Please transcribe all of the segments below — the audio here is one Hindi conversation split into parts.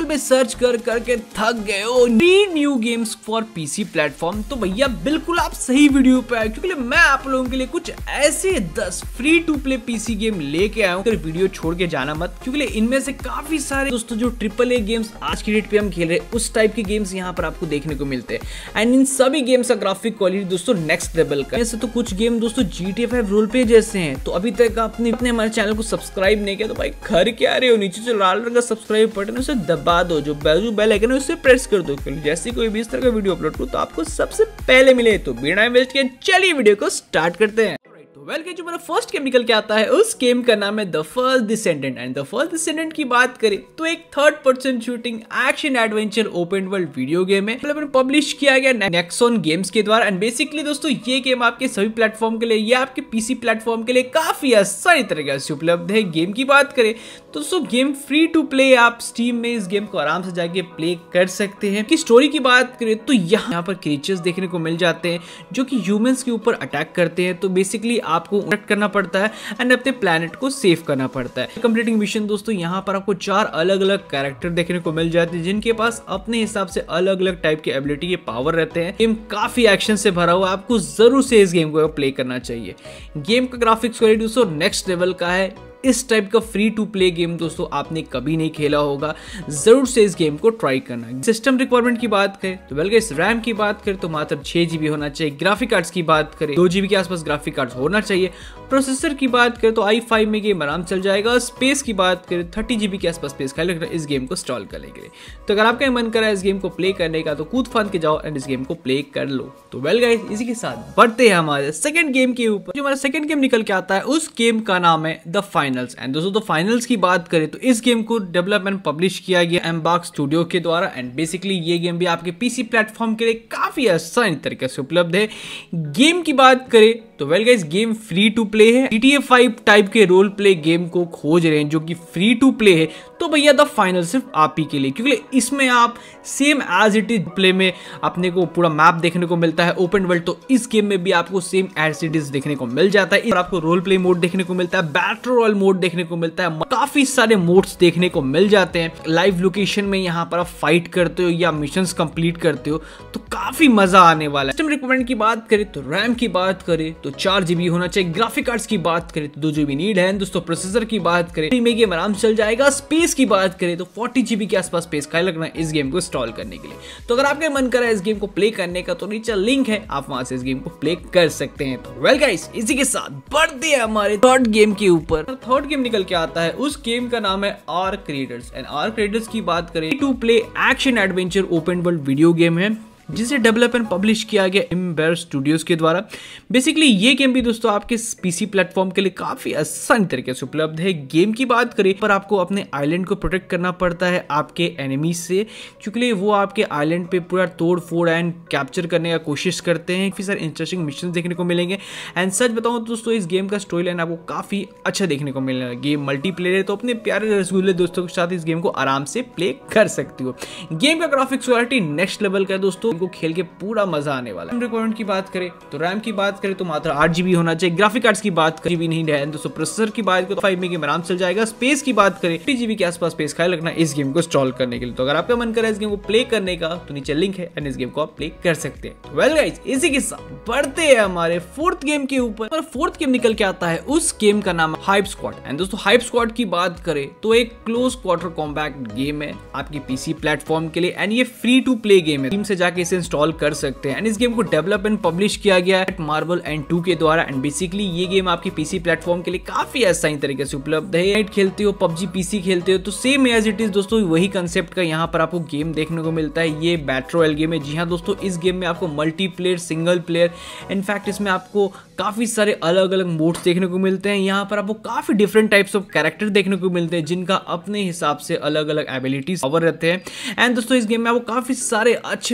पे सर्च कर करके थक गए हो 3 new games for PC platform, तो भैया बिल्कुल आप सही वीडियो पे आए, क्योंकि मैं आप लोगों के लिए कुछ ऐसे 10 free to play PC game लेके आया हूँ। वीडियो छोड़ के जाना मत, क्योंकि इनमें से काफी सारे दोस्तों जो AAA गेम्स आज की डेट पे हम खेल रहे हैं उस टाइप के गेम्स यहाँ पर आपको देखने को मिलते हैं। एंड इन सभी गेम्स का ग्राफिक क्वालिटी दोस्तों नेक्स्ट लेवल का। ऐसे तो कुछ गेम दोस्तों GTA 5 रोल प्ले जैसे हैं, तो अभी तक आपने हमारे चैनल को सब्सक्राइब नहीं किया तो भाई घर क्या रहे हो, नीचे जो लाल रंग का सब्सक्राइब बटन है उसे दबा दो, जो बेल आइकन है उसे प्रेस कर दो, जैसे कोई भी इस तरह का वीडियो अपलोड करूं तो आपको सबसे पहले मिले। तो बिना वेस्ट किए चलिए वीडियो को स्टार्ट करते हैं। वेल जो मेरा फर्स्ट गेम निकल के आता है उस गेम का नाम है the first descendant. And the first descendant की बात करें तो एक third person shooting action adventure open world video game है, मतलब पब्लिश किया गया नेक्सॉन गेम्स के द्वारा। एंड बेसिकली दोस्तों ये गेम आपके सभी प्लेटफॉर्म के लिए या आपके पीसी प्लेटफॉर्म के लिए काफी आसानी तरीके से उपलब्ध है। गेम की बात करें तो दोस्तों गेम फ्री टू प्ले, आप स्टीम में इस गेम को आराम से जाके प्ले कर सकते हैं। की स्टोरी की बात करें तो यहाँ पर क्रीचर्स देखने को मिल जाते हैं जो कि ह्यूमंस के ऊपर अटैक करते हैं, तो बेसिकली आपको करना पड़ता है एंड अपने प्लैनेट को सेव करना पड़ता है। कंप्लीटिंग मिशन दोस्तों यहाँ पर आपको 4 अलग अलग कैरेक्टर देखने को मिल जाते हैं जिनके पास अपने हिसाब से अलग अलग टाइप के एबिलिटी के पावर रहते हैं। गेम काफी एक्शन से भरा हुआ है, आपको जरूर से इस गेम को प्ले करना चाहिए। गेम का ग्राफिक्स क्वालिटी दोस्तों नेक्स्ट लेवल का है। इस टाइप का फ्री टू प्ले गेम दोस्तों आपने कभी नहीं खेला होगा, जरूर से इस गेम को ट्राई करना। सिस्टम रिक्वायरमेंट की बात करें तो वेल गाइस रैम की बात करें तो मात्र 6 GB होना चाहिए। ग्राफिक कार्ड्स की बात करें 2 GB के आसपास ग्राफिक कार्ड्स होना चाहिए। प्रोसेसर की बात करें तो i5 में गेम आराम चल जाएगा। स्पेस की बात करें 30 GB के आसपास स्पेस खाली रखना इस गेम को इंस्टॉल करने के लिए। तो अगर आपका मन करा इस गेम को प्ले करने का तो कूद फांद के जाओ एंड इस गेम को प्ले कर लो। तो वेल गाइस इसी के साथ बढ़ते हैं हमारे सेकंड गेम के ऊपर। जो हमारा सेकंड गेम निकल के आता है उस गेम का नाम है द फाइनल्स। एंड दोस्तों फाइनल्स की बात करें तो इस गेम को डेवलप एंड पब्लिश किया गया एम्बार्क स्टूडियो के द्वारा। एंड बेसिकली ये गेम भी आपके पीसी प्लेटफॉर्म के लिए काफी आसान तरीके से उपलब्ध है। गेम की बात करें तो well guys game free to play है। GTA 5 टाइप के रोल प्ले गेम को खोज रहे हैं जो कि फ्री टू प्ले है तो भैया द फाइनल सिर्फ आप ही के लिए, क्योंकि इसमें आप same as it is play में अपने को पूरा मैप देखने को मिलता है ओपन वर्ल्ड, तो इस गेम में भी आपको सेम एज इट इज देखने को मिल जाता है। और आपको रोल प्ले मोड देखने को मिलता है, बैटल रॉयल मोड देखने को मिलता है, काफी सारे मोड्स देखने को मिल जाते हैं। लाइव लोकेशन में यहाँ पर आप फाइट करते हो या मिशंस कंप्लीट करते हो तो काफी मजा आने वाला है। सिस्टम रिक्वायरमेंट की बात करें तो रैम की बात करें तो 4 GB होना चाहिए। ग्राफिक कार्ड्स की बात करें तो 2 GB नीड है। दोस्तों प्रोसेसर की बात करें में गेम आराम से चल जाएगा। स्पेस की बात करें तो 40 GB के आसपास स्पेस खाली लगना है इस गेम को इंस्टॉल करने के लिए। तो अगर आपका मन करा इस गेम को प्ले करने का तो नीचे लिंक है, आप वहां से इस गेम को प्ले कर सकते हैं। तो वेल गाइस इसी के साथ बढ़ते हैं हमारे थर्ड गेम के ऊपर। थर्ड गेम निकल के आता है उस गेम का नाम है arc raiders. And arc raiders की बात करें to play action adventure open world video game है जिसे डेवलप एंड पब्लिश किया गया एम्बर स्टूडियोज के द्वारा। बेसिकली ये गेम भी दोस्तों आपके पीसी प्लेटफॉर्म के लिए काफी आसान तरीके से उपलब्ध है। गेम की बात करें पर आपको अपने आइलैंड को प्रोटेक्ट करना पड़ता है आपके एनिमीज से, क्योंकि वो आपके आइलैंड पे पूरा तोड़ फोड़ एंड कैप्चर करने का कोशिश करते हैं। काफी सारे इंटरेस्टिंग मिशन देखने को मिलेंगे। एंड सच बताऊं दोस्तों इस गेम का स्टोरी लाइन आपको काफी अच्छा देखने को मिलेगा। गेम मल्टीप्लेयर है तो अपने प्यारे रसगुल्ले दोस्तों के साथ इस गेम को आराम से प्ले कर सकते हो। गेम का ग्राफिक्स क्वालिटी नेक्स्ट लेवल का है दोस्तों, को खेल के पूरा मजा आने वाला है। रिक्वायरमेंट की बात करें तो रैम की बात करें तो मात्र 8 GB होना चाहिए। ग्राफिक कार्ड्स की बात करें भी नहीं है। दोस्तों प्रोसेसर की बात करें तो 5 में गेम आराम चल जाएगा। स्पेस की बात करें 30 GB के आसपास स्पेस खाली रखना इस गेम को इंस्टॉल करने के लिए। तो अगर आपका मन करे इस गेम को प्ले करने का तो नीचे लिंक है एंड इस गेम को आप प्ले कर सकते हैं। वेल गाइस इसी के साथ बढ़ते हैं हमारे फोर्थ गेम के ऊपर। फोर्थ गेम निकल के आता है उस गेम का नाम हाइप स्क्वाड। एंड दोस्तों हाइप स्क्वाड की बात करें तो एक क्लोज क्वार्टर कॉम्बैट गेम है आपकी पीसी प्लेटफॉर्म के लिए। एंड ये फ्री टू प्ले गेम है, टीम से जाके इसे इंस्टॉल कर सकते हैं। एंड इस गेम को डेवलप एंड पब्लिश किया गया है मार्बल एंड 2 के द्वारा। एंड बेसिकली ये गेम आपकी पीसी प्लेटफॉर्म के लिए काफी आसानी तरीके से उपलब्ध है। नाइट खेलते हो पबजी पीसी खेलते हो तो सेम एज इट इज दोस्तों वही कंसेप्ट का यहाँ पर आपको गेम देखने को मिलता है। ये बैटल रॉयल गेम है। जी हाँ दोस्तों इस गेम में आपको मल्टीप्लेयर सिंगल प्लेयर इनफैक्ट इसमें आपको काफी सारे अलग अलग मोड्स देखने को मिलते हैं। यहाँ पर आपको काफी डिफरेंट टाइप्स ऑफ कैरेक्टर देखने को मिलते हैं जिनका अपने हिसाब से अलग अलग एबिलिटीज पावर रहते हैं। एंड दोस्तों इस गेम में आपको काफी सारे अच्छे वेपन्स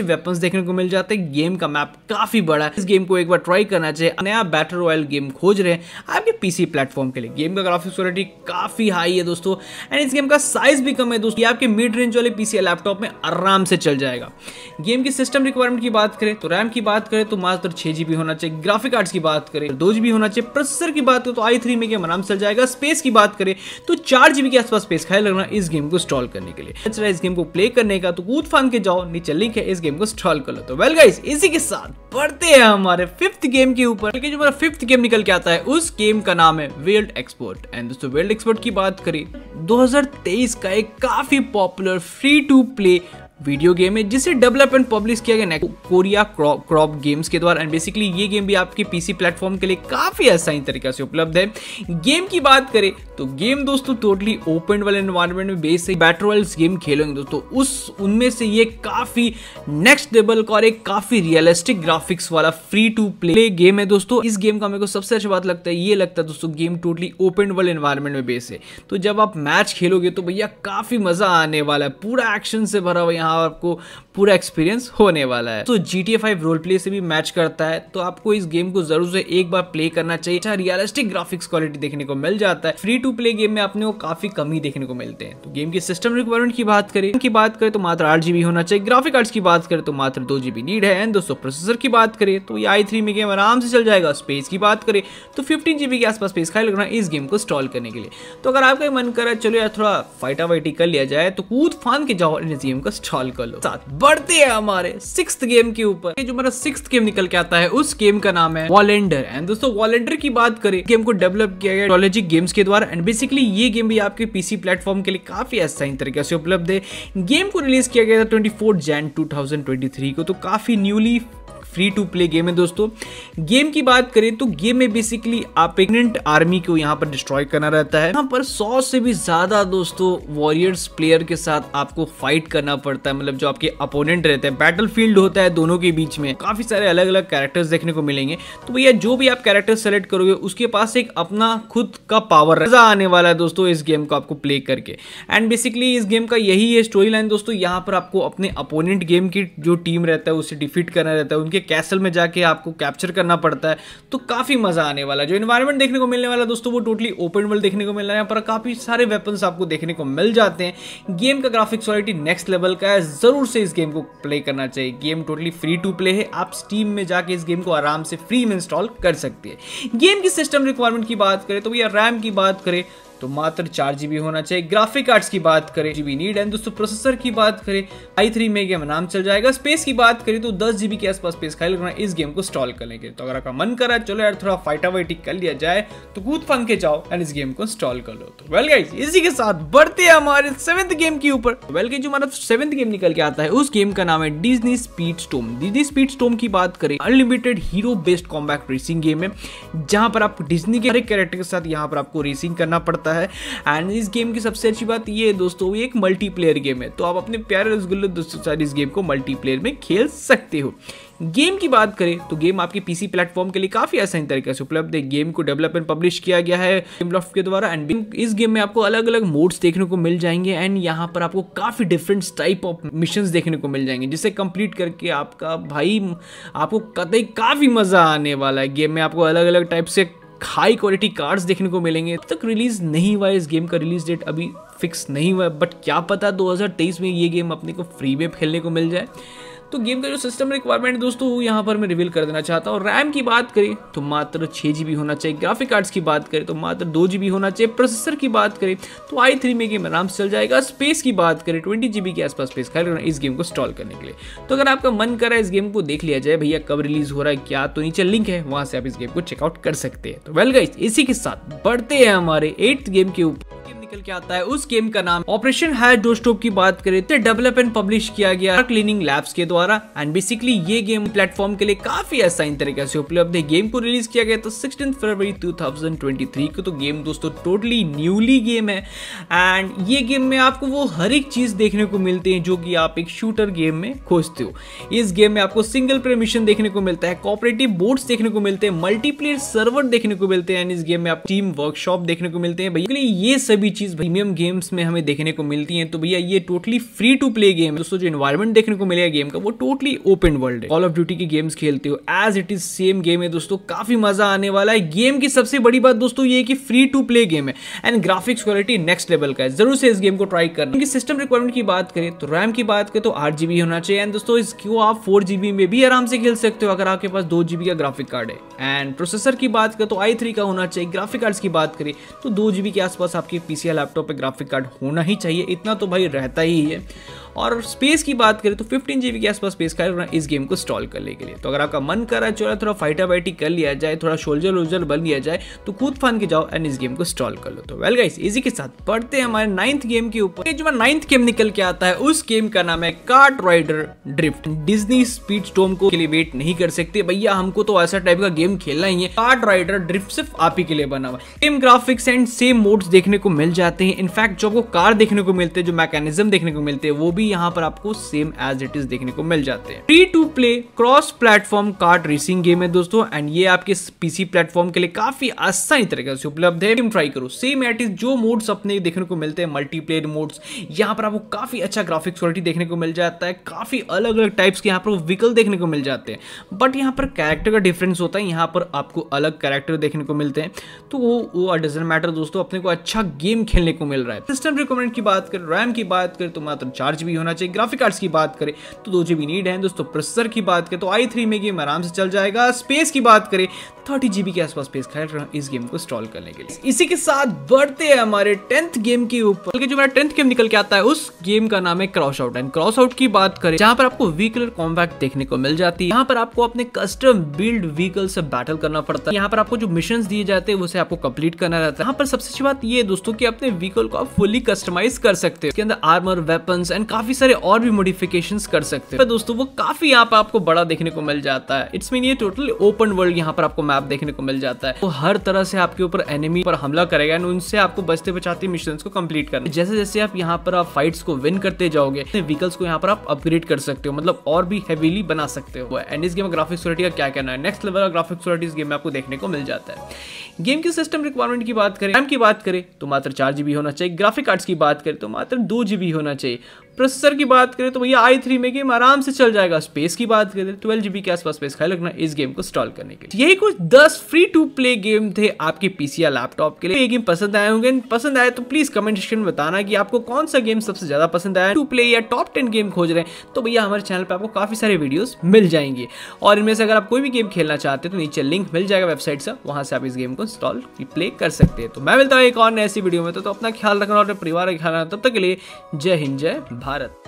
देखने को मिल जाते हैं। गेम का मैप काफी बड़ा है, इस गेम को एक बार ट्राई करना चाहिए। नया बैटल रॉयल गेम खोज रहे हैं आपके पीसी प्लेटफॉर्म के लिए। गेम का ग्राफिक्स क्वालिटी काफी हाई है दोस्तों, एंड इस गेम का साइज भी कम है दोस्तों, ये आपके मिड रेंज वाले पीसी या लैपटॉप में आराम से चल जाएगा। गेम की सिस्टम रिक्वायरमेंट की बात करें तो रैम की बात करें तो मात्र 6GB होना चाहिए, ग्राफिक कार्ड्स की बात करें 2GB होना चाहिए, प्रोसेसर की बात करें तो i3 में गेम आराम से चल जाएगा। स्पेस की बात करें तो 4GB के आसपास स्पेस खाली लगना इस गेम को इंस्टॉल करने के लिए। अच्छा, इस गेम को प्ले करने का तो कूद फान के जाओ, नीचे लिंक है, इस गेम को इंस्टॉल कर लो। तो वेल गाइस, इसी के साथ बढ़ते हैं हमारे 5th गेम के ऊपर। जो हमारा 5th गेम निकल के आता है उस गेम का नाम है वेल्ड एक्सपर्ट। एंड दोस्तों वेल्ड एक्सपर्ट की बात करें 2023 का एक काफी popular free to play video game है जिसे डेवलप एंड पब्लिश किया गया कोरिया क्रॉप गेम्स के द्वारा। एंड बेसिकली ये गेम भी आपके पीसी प्लेटफॉर्म के लिए काफी आसानी तरीके से उपलब्ध है। गेम की बात करें तो गेम दोस्तों टोटली ओपन वर्ल्ड एनवायरनमेंट में बेस्ड है। बैटल रॉयल्स गेम खेलेंगे दोस्तों, उनमें से ये काफी नेक्स्ट लेवल का और एक काफी रियलिस्टिक ग्राफिक्स वाला फ्री टू प्ले गेम है दोस्तों। इस गेम का मेरे को सबसे अच्छी बात लगता है, ये लगता है दोस्तों game totally open world environment में बेस्ड है। तो जब आप मैच खेलोगे तो भैया काफी मजा आने वाला है, पूरा एक्शन से भरा हुआ यहाँ आपको पूरा एक्सपीरियंस होने वाला है। तो GTA 5 रोल प्ले से भी मैच करता है, तो आपको इस गेम को जरूर से एक बार प्ले करना चाहिए। अच्छा रियलिस्टिक ग्राफिक्स क्वालिटी देखने को मिल जाता है। फ्री टू प्ले गेम में अपने को काफी कमी देखने को मिलते हैं। तो गेम की सिस्टम रिक्वायरमेंट की बात करें तो मात्र 8GB होना चाहिए, ग्राफिक कार्ड्स की बात करें तो मात्र 2GB नीड है। एंड दोस्तों प्रोसेसर की बात करें तो ये i3 में गेम आराम से चल जाएगा। स्पेस की बात करें तो 15GB के आसपास स्पेस खाली लगना इस गेम को इंस्टॉल करने के लिए। तो अगर आपका मन करे चलो यार थोड़ा फाइटा वाइटी कर लिया जाए तो कूद फान के जाओ इस गेम को इंस्टॉल कर लो। बढ़ते हैं हमारे 6th गेम के ऊपर। जो हमारा 6th गेम निकल के आता है उस गेम का नाम है वॉलेंडर। एंड दोस्तों वॉलेंडर की बात करें, गेम को डेवलप किया गया टोलॉजिक गेम्स के द्वारा। एंड बेसिकली ये गेम भी आपके पीसी प्लेटफॉर्म के लिए काफी आसानी तरीके से उपलब्ध है। गेम को रिलीज किया गया था 24 जैन 2023 को, तो काफी newly free to play game है दोस्तों। गेम की बात करें तो गेम में बेसिकली आप एक आर्मी को यहाँ पर डिस्ट्रॉय करना रहता है। यहाँ पर 100 से भी ज्यादा दोस्तों वॉरियर्स प्लेयर के साथ आपको फाइट करना पड़ता है, मतलब जो आपके अपोनेंट रहते हैं। बैटल फील्ड होता है दोनों के बीच में, काफी सारे अलग अलग कैरेक्टर्स देखने को मिलेंगे। तो भैया जो भी आप कैरेक्टर सेलेक्ट करोगे उसके पास एक अपना खुद का पावर मजा आने वाला है दोस्तों इस गेम को आपको प्ले करके। एंड बेसिकली इस गेम का यही है स्टोरी लाइन दोस्तों, यहाँ पर आपको अपने अपोनेंट गेम की जो टीम रहता है उसे डिफीट करना रहता है, उनके कैसल में जाके आपको कैप्चर करना पड़ता है। तो काफी मजा आने वाला है। जो एनवायरनमेंट देखने को मिलने वाला दोस्तों वो टोटली ओपन वर्ल्ड देखने को मिल रहा है। यहाँ पर काफी सारे वेपन्स आपको देखने को मिल जाते हैं। गेम का ग्राफिक्स क्वालिटी नेक्स्ट लेवल का है, जरूर से इस गेम को प्ले करना चाहिए। Game totally free to play है, आप स्टीम में जाके इस गेम को आराम से फ्री में इंस्टॉल कर सकते हैं। गेम की सिस्टम रिक्वायरमेंट की बात करें तो भैया रैम की बात करें तो मात्र 4GB होना चाहिए, ग्राफिक कार्ड्स की बात करें GB नीड है। दोस्तों प्रोसेसर की बात करें i3 में गेम आराम चल जाएगा। स्पेस की बात करें तो 10GB के आसपास स्पेस खाली लगना इस गेम को इंस्टॉल करने के। तो अगर आपका मन करा चलो यार थोड़ा फाइटा वाइटी कर लिया जाए तो कूद फन के जाओ एंड इस गेम को इंस्टॉल कर लो। तो वेल गाइस, इसी के साथ बढ़ते हैं हमारे 7th गेम के ऊपर। वेल गाइस, जो हमारा 7th गेम निकल के आता है उस गेम का नाम है डिज्नी स्पीडस्टॉर्म। डिज्नी स्पीडस्टॉर्म की बात करें unlimited hero based combat racing game है, जहां पर आप डिज्नी के हर एक कैरेक्टर के साथ यहाँ पर आपको रेसिंग करना पड़ता है। एंड इस गेम की सबसे अच्छी बात ये है दोस्तों, ये एक मल्टीप्लेयर गेम है, तो आप अपने प्यारे रसगुल्ले दोस्तों के साथ इस गेम को मल्टीप्लेयर में खेल सकते हो। गेम की बात करें तो गेम आपके पीसी प्लेटफॉर्म के लिए काफी आसानी तरीके से उपलब्ध है। गेम को डेवलप एंड पब्लिश किया गया है गेमलॉफ्ट के द्वारा। एंड इस गेम में आपको अलग अलग मोड्स देखने को मिल जाएंगे एंड यहाँ पर आपको काफी डिफरेंट टाइप ऑफ मिशंस देखने को मिल जाएंगे, जिसे कंप्लीट करके आपका भाई आपको कतई काफी मजा आने वाला है। गेम में आपको अलग अलग टाइप से हाई क्वालिटी कार्ड्स देखने को मिलेंगे। अब तक रिलीज नहीं हुआ है, इस गेम का रिलीज डेट अभी फिक्स नहीं हुआ है, बट क्या पता 2023 में ये गेम अपने को फ्री में खेलने को मिल जाए। तो गेम का जो सिस्टम रिक्वायरमेंट दोस्तों यहाँ पर मैं रिवील कर देना चाहता हूँ। रैम की बात करें तो मात्र 6GB होना चाहिए, ग्राफिक कार्ड्स की बात करें तो मात्र 2GB होना चाहिए, प्रोसेसर की बात करें तो i3 में गेम आराम से चल जाएगा। स्पेस की बात करें 20GB के आसपास स्पेस खाली रहना इस गेम को इंस्टॉल करने के लिए। तो अगर आपका मन कर रहा है इस गेम को देख लिया जाए भैया कब रिलीज हो रहा है क्या, तो नीचे लिंक है, वहां से आप इस गेम को चेकआउट कर सकते हैं। तो वेल गाइस, इसी के साथ बढ़ते हैं हमारे 8th गेम के ऊपर। निकल के आता है उस गेम का नाम ऑपरेशन हायर डोरस्टॉप की बात करें तो डेवलप एंड पब्लिश किया गया क्लीनिंग लैब्स के द्वारा। एंड बेसिकली ये गेम प्लेटफॉर्म के लिए काफी आसानी तरीके से उपलब्ध है। गेम को रिलीज किया गया तो 16 फरवरी 2023 को। तो गेम दोस्तों टोटली न्यूली गेम है एंड ये गेम में आपको वो हर एक चीज देखने को मिलती है जो कि आप एक शूटर गेम में खोजते हो। इस गेम में आपको सिंगल प्लेयर मिशन देखने को मिलता है, कोऑपरेटिव बोर्ड्स देखने को मिलते हैं, मल्टीप्लेयर सर्वर देखने को मिलते हैं, इस गेम में आप टीम वर्कशॉप देखने को मिलते हैं। भैया ये सभी चीज प्रीमियम गेम्स में हमें देखने को मिलती है, तो भैया ये totally free to play game है दोस्तों। जो एनवायरमेंट देखने को मिलेगा गेम का वो टोटली ओपन वर्ल्ड है। कॉल ऑफ ड्यूटी की गेम्स खेलते हो as it is same game है दोस्तों, काफी मजा आने वाला है। गेम की सबसे बड़ी बात दोस्तों ये कि फ्री टू प्ले गेम है and graphics quality next level का है। जरूर से इस गेम को ट्राई करना। इनकी सिस्टम रिक्वायरमेंट की बात करें तो रैम की बात करें तो 8 GB होना चाहिए एंड दोस्तों इसको आप 4 GB में भी आराम से खेल सकते हो अगर आपके पास 2 GB का ग्राफिक कार्ड है। एंड प्रोसेसर की बात करें तो i3 का होना चाहिए। ग्राफिक कार्ड्स की बात करें तो 2 GB के आसपास आपके पीसी या लैपटॉप पे ग्राफिक कार्ड होना ही चाहिए, इतना तो भाई रहता ही है। और स्पेस की बात करें तो 15 GB के आसपास स्पेस का इस गेम को इंस्टॉल करने के लिए। तो अगर आपका मन कर रहा है चलो थोड़ा फाइटा वाइटी कर लिया जाए, थोड़ा शोल्जर वोल्जर बन लिया जाए, तो कूद फान के जाओ एंड इस गेम को इंस्टॉल कर लो। तो वेल गाइस, इसी के साथ बढ़ते हैं हमारे 9th गेम के ऊपर। जो 9th गेम निकल के आता है उस गेम का नाम है kart rider drift. Disney speed storm को के लिए वेट नहीं कर सकते भैया, हमको तो ऐसा टाइप का गेम खेलना ही है। कार्ट राइडर ड्रिफ्ट सिर्फ आप ही के लिए बना हुआ है। Same graphics and same modes देखने को मिल जाते हैं। इनफैक्ट जो आपको कार देखने को मिलते हैं, जो मैकेनिज्म देखने को मिलते हैं, वो भी यहाँ पर आपको सेम एज इट इज देखने को मिल जाते हैं। Free to play cross platform kart racing game है दोस्तों एंड ये आपके पीसी प्लेटफॉर्म के लिए काफी आसानी तरीके से उपलब्ध है। ट्राई करो सेम एट इज जो मोड्स अपने देखने को मिलते हैं, मल्टीप्लेयर मोड्स, यहाँ पर आपको काफी अच्छा ग्राफिक्स क्वालिटी देखने को मिल जाता है। काफी अलग अलग टाइप्स के यहाँ पर व्हीकल देखने को मिल जाते हैं, बट यहाँ पर कैरेक्टर का डिफरेंस होता है। यहाँ पर आपको अलग कैरेक्टर देखने को मिलते हैं, तो वो डजंट मैटर दोस्तों, अपने को अच्छा गेम खेलने को मिल रहा है। सिस्टम रिक्वायरमेंट की बात करें, रैम की बात करें तो मात्र 4 GB होना चाहिए। ग्राफिक कार्ड्स की बात करें तो 2 GB नीड है दोस्तों। प्रोसेसर की बात करें तो i3 में गेम आराम से चल जाएगा। स्पेस की बात करें 30 GB के आसपास स्पेस खाया रहा इस गेम को इंस्टॉल करने के लिए। इसी के साथ बढ़ते हैं हमारे 10th गेम के ऊपर। जो हमारा 10th गेम निकल के आता है उस गेम का नाम है crossout. And crossout की बात करें जहां पर आपको व्हीकल कॉम्बैट देखने को मिल जाती है। यहाँ पर आपको अपने कस्टम बिल्ड व्हीकल से बैटल करना पड़ता है। यहाँ पर आपको जो मिशंस दिए जाते हैं उसे आपको कंप्लीट करना रहता है। यहाँ पर सबसे अच्छी बात ये दोस्तों कि अपने व्हीकल को आप फुली कस्टमाइज कर सकते हो। इसके अंदर आर्मर, वेपन्स एंड काफी सारे और भी मॉडिफिकेशंस कर सकते हो दोस्तों। वो काफी यहाँ पर आपको बड़ा देखने को मिल जाता है। इट्स मीन ये टोटली ओपन वर्ल्ड यहाँ पर आपको मैप देखने को मिल जाता है। वो हर तरह से आपके ऊपर एनिमी पर हमला करेगा एंड उनसे आपको बचते बचाते मिशंस को कंप्लीट करना। जैसे जैसे आप यहाँ पर आप फाइट्स को विन करते जाओगे, व्हीकल्स को यहाँ पर आप अपग्रेड कर सकते हो, मतलब और भी हेवीली बना सकते हो। एंड इस गेम में ग्राफिक्स क्वालिटी का क्या कहना है, नेक्स्ट लेवल का ग्राफिक्स क्वालिटी इस गेम में आपको देखने को मिल जाता है। गेम की सिस्टम रिक्वायरमेंट की बात करें, रैम की बात करें तो मात्र 4 GB होना चाहिए। ग्राफिक कार्ड्स की बात करें तो मात्र 2 GB होना चाहिए। प्रोसेसर की बात करें तो भैया i3 में गेम आराम से चल जाएगा। स्पेस की बात करें 12 GB के आसपास स्पेस खाली रखना इस गेम को इंस्टॉल करने के लिए। यही कुछ 10 फ्री टू प्ले गेम थे आपके पीसी या लैपटॉप के लिए। ये गेम पसंद आए होंगे, पसंद आए तो प्लीज कमेंट सेक्शन में बताना कि आपको कौन सा गेम सबसे ज्यादा पसंद आया। टू प्ले या टॉप 10 गेम खोज रहे हैं तो भैया हमारे चैनल पर आपको काफी सारे वीडियोस मिल जाएंगे और इनमें से अगर आप कोई भी गेम खेलना चाहते हैं तो नीचे लिंक मिल जाएगा वेबसाइट से, वहां से आप इस गेम को इंस्टॉल प्ले कर सकते हैं। तो मैं मिलता हूँ एक और ऐसी वीडियो में, तो अपना ख्याल रखना और अपने परिवार का ख्याल रखना। तब तक के लिए जय हिंद, जय भारत।